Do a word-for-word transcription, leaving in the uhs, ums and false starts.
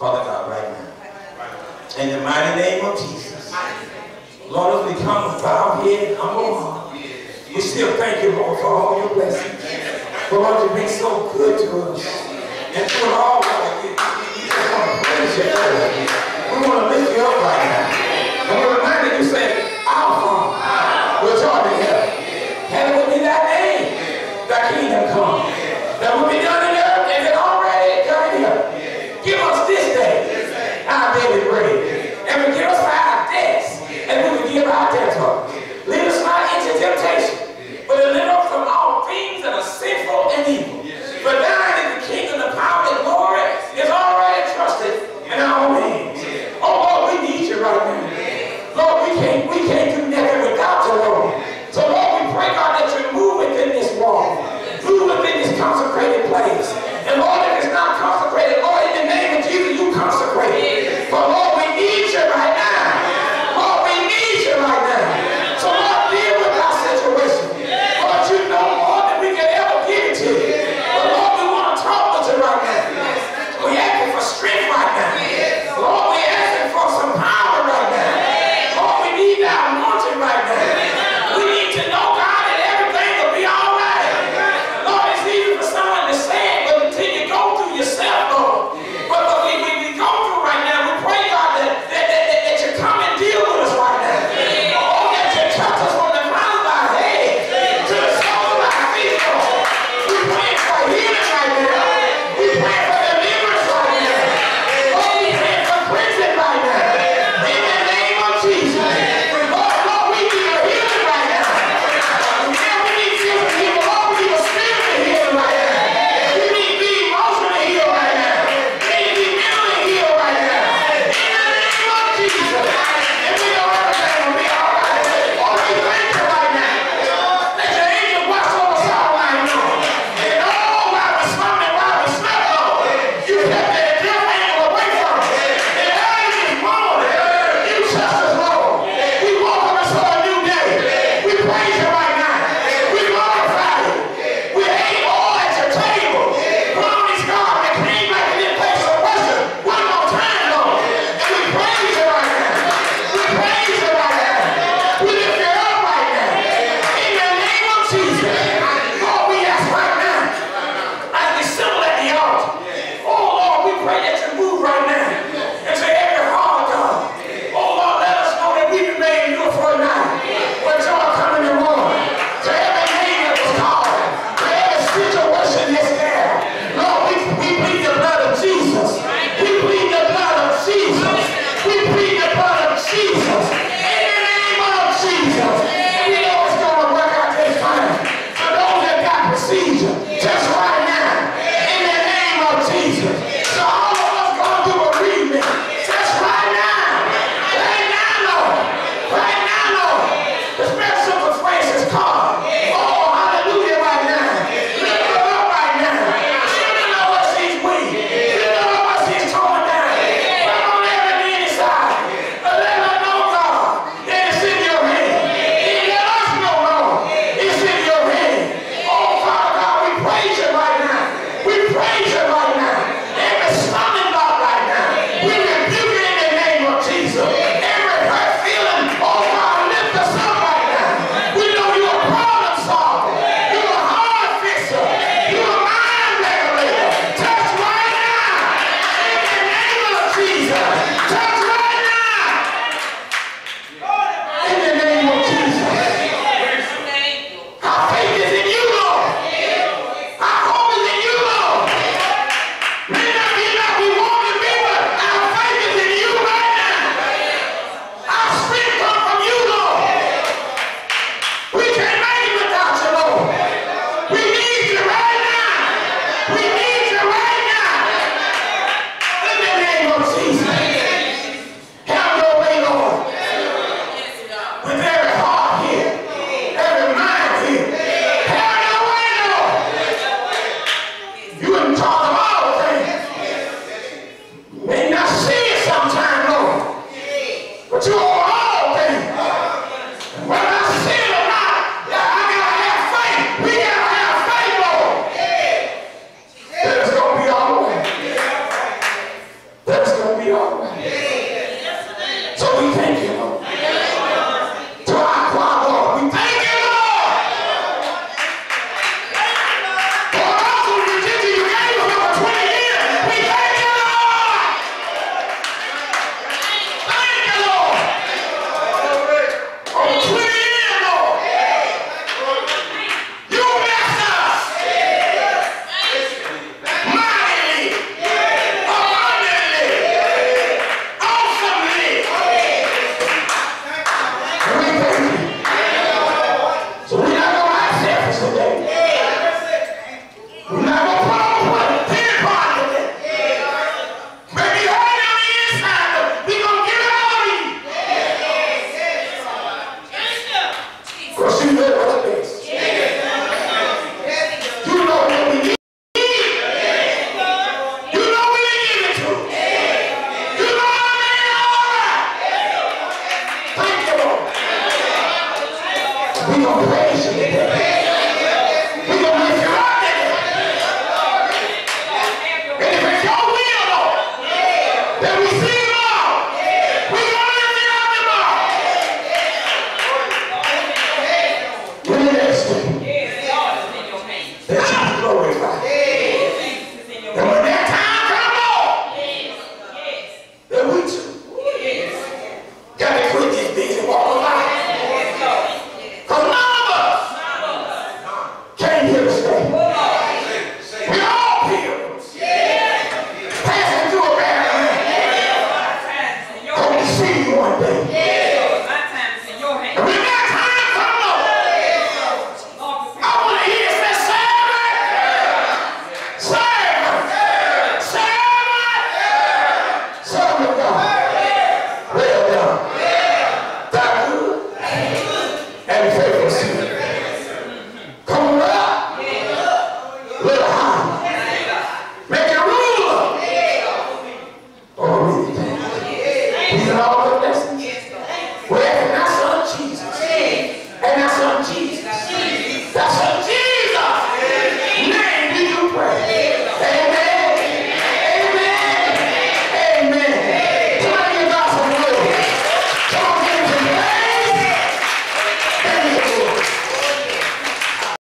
Father God, right now. In the mighty name of Jesus. Lord, as we come with our head and humble heart, we still thank you, Lord, for all your blessings. For Lord, you've been so good to us. And through it all, Lord, we, we just want to praise you, Lord. We want to lift you up right now. And we're reminded you say, our Father, which art in heaven, hallowed be thy name, thy kingdom come. That will be done in earth as it already done in heaven. Give us this day our daily bread. And forgive us for our debts, and we will give our debtors. Lead us not into temptation, but deliver us from all things that are sinful and evil. For thine is the kingdom, the power, and glory is already trusted in our own hands. Oh Lord, we need you right now. Lord, we can't, we can't do nothing without you, Lord. So Lord, we pray, God, that you move within this wall. Move within this consecrated place. And Lord, if it's not consecrated, Lord, in the name of Jesus, you consecrate it. For Lord, we need you right now. Lord, we need you right now. So Lord, deal with our situation. Lord, you know more than we can ever give it to you. But Lord, we want to talk with you right now. We're asking for strength right now. Lord, we're asking for some power right now. Lord, we need that anointing right now. We need to know, God, that everything will be all right. Lord, it's easy for someone to say it, but until you go through yourself, Lord. But, but we, we, we go through right now, we pray, God, that, that, that, that, that you come and deal with us right now. Oh, that you touch us from the crown of our head to the soles of our feet, Lord. We pray for healing right now. We pray for deliverance right now. that it's going to be all right. So we thank you, Lord. To our choir, Lord, we thank you, Lord. For those who rejected you gave us over twenty years, we thank you, Lord. Thank you, Lord. Over twenty years, Lord. You blessed us. Mightily. Abundantly. Awesomely. And we thank you. So we're not going to have selfish today. We're not going to put on a pin party today. Maybe hurt on the inside, but we're going to give it all to you. Because you know what's best. You know what we need. You know we didn't give it to. You know I made it all right. Thank you, Lord. We're going to praise you today. We're going to lift you up today. And if it's your will, Lord, that we see it all, we're going to lift it up tomorrow. We're in that state. That you be glorified. And when that time comes, Lord, that we too got to quit this busy walk of life. Because none of us came here to stay. We all pilgrims. Passing through a barren land. Hope to see you one day. And when that time comes, Lord, I want to hear it say, servant, servant, servant, servant of God. Well done. Thou good and faithful servant. Come on up. Little